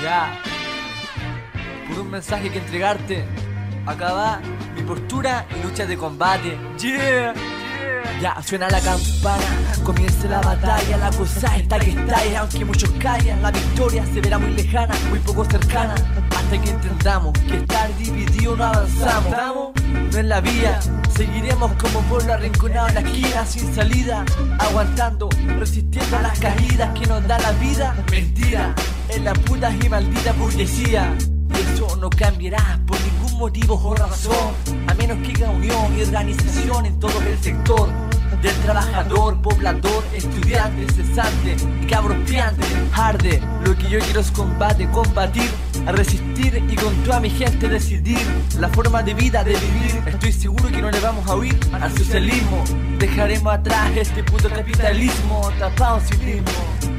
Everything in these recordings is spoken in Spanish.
Ya, por un mensaje que entregarte, acá va mi postura y lucha de combate. Yeah. Ya suena la campana, comienza la batalla. La cosa está que estáis, aunque muchos callan. La victoria se verá muy lejana, muy poco cercana, hasta que entendamos que estar dividido no avanzamos. No en la vía, seguiremos como pueblo arrinconado en la esquina, sin salida, aguantando, resistiendo a las caídas que nos da la vida. Mentira, es la puta y maldita burguesía. Y eso no cambiará por ningún motivo o razón, a menos que haya unión y organización en todo el sector, del trabajador, poblador, estudiante, cesante, cabros piante. Arde, lo que yo quiero es combate, combatir, a resistir y con toda mi gente decidir la forma de vida, de vivir. Estoy seguro que no le vamos a huir al socialismo, dejaremos atrás este puto capitalismo tapado sin ritmo.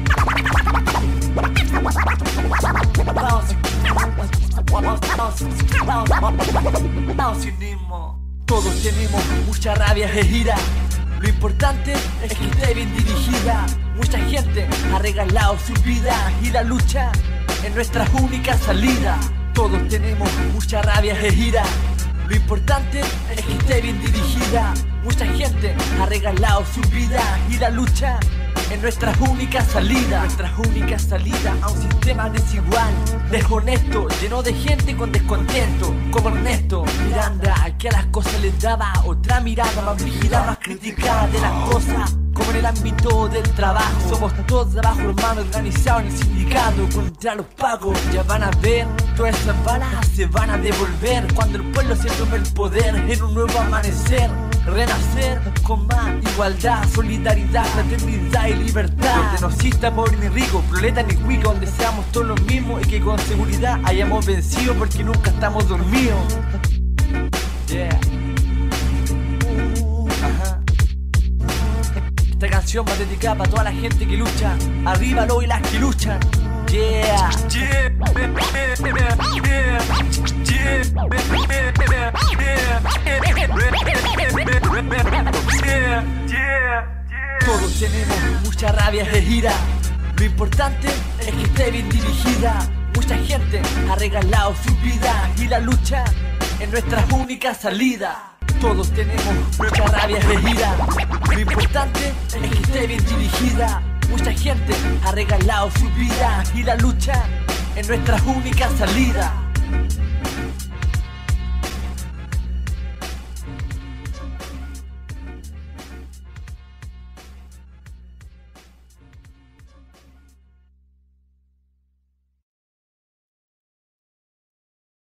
Todos tenemos mucha rabia e ira. Lo importante es que esté bien dirigida. Mucha gente ha regalado su vida y la lucha es nuestra única salida. Todos tenemos mucha rabia e ira. Lo importante es que esté bien dirigida. Mucha gente ha regalado su vida y la lucha es nuestra única salida. Nuestra única salida a un sistema desigual, deshonesto, lleno de gente con descontento, como Ernesto Miranda, que a las cosas les daba otra mirada más rígida, más crítica de las cosas. Como en el ámbito del trabajo, somos todos abajo hermanos, organizados en el sindicato contra los pagos. Ya van a ver, todas esas balas se van a devolver cuando el pueblo se tome el poder en un nuevo amanecer. Renacer con más igualdad, solidaridad, fraternidad y libertad. Donde no exista pobre ni rico, proleta ni cuico, donde seamos todos los mismos y que con seguridad hayamos vencido porque nunca estamos dormidos. Yeah. Ajá. Esta canción va dedicada para toda la gente que lucha. Arriba lo y las que luchan. Yeah. Todos tenemos mucha rabia e ira. Lo importante es que esté bien dirigida. Mucha gente ha regalado su vida y la lucha es nuestra única salida. Todos tenemos mucha rabia e ira. Lo importante es que esté bien dirigida. Mucha gente ha regalado su vida y la lucha es nuestra única salida.